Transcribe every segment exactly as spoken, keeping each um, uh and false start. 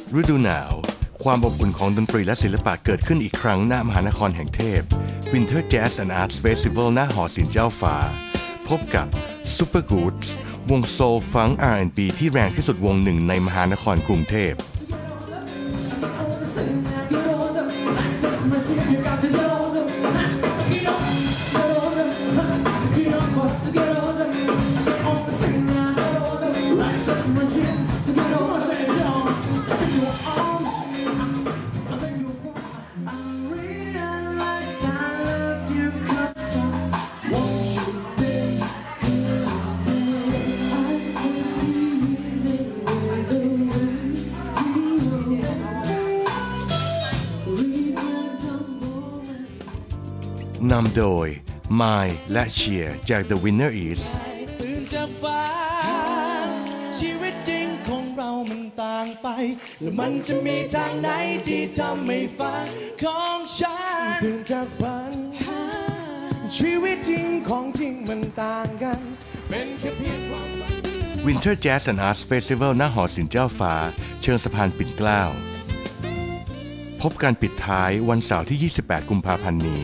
ฤดูหนาวความอบอุ่นของดนตรีและศิลปะเกิดขึ้นอีกครั้งณมหานครแห่งเทพ Winter Jazz and Arts Festival ณหอศิลป์เจ้าฟ้าพบกับ Super Goods วงโซลฟังก์ อาร์ แอนด์ บี ที่แรงที่สุดวงหนึ่งในมหานครกรุงเทพนำโดย Mai และ Cheer จาก The Winner Is ตื่นจากฝันชีวิตจริงของเรามันต่างไปแล้วมันจะมีทางไหนที่ทำให้ฝันของฉันตื่นจากฝันชีวิตจริงของจริงมันต่างกันเป็นแค่เพียงความฝัน Winter Jazz and Arts Festival ณหอศิลป์เจ้าฟ้าเชิงสะพานปิ่นเกล้าพบการปิดท้ายวันเสาร์ที่ยี่สิบแปดกุมภาพันธ์นี้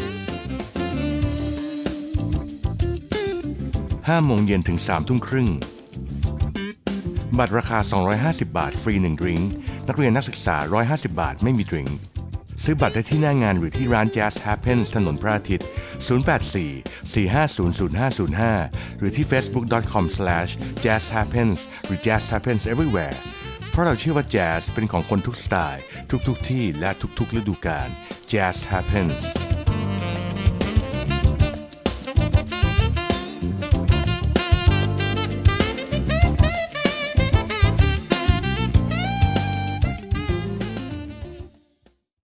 ห้าโมงเย็นถึงสามทุ่มครึ่งบัตรราคาสองร้อยห้าสิบบาทฟรีหนึ่งดริงก์นักเรียนนักศึกษาหนึ่งร้อยห้าสิบบาทไม่มีดริงก์ซื้อบัตรได้ที่หน้างานหรือที่ร้าน Jazz Happens ถนนพระอาทิตย์ศูนย์ แปด สี่ สี่ ห้า ศูนย์ ศูนย์ ห้า ศูนย์ ห้าหรือที่ เฟซบุ๊ก ดอท คอม สแลช แจ๊ส แฮปเพนส์ หรือ Jazz Happens Everywhere เพราะเราเชื่อว่าแจ๊สเป็นของคนทุกสไตล์ทุกๆที่และทุกๆฤดูกาล Jazz Happens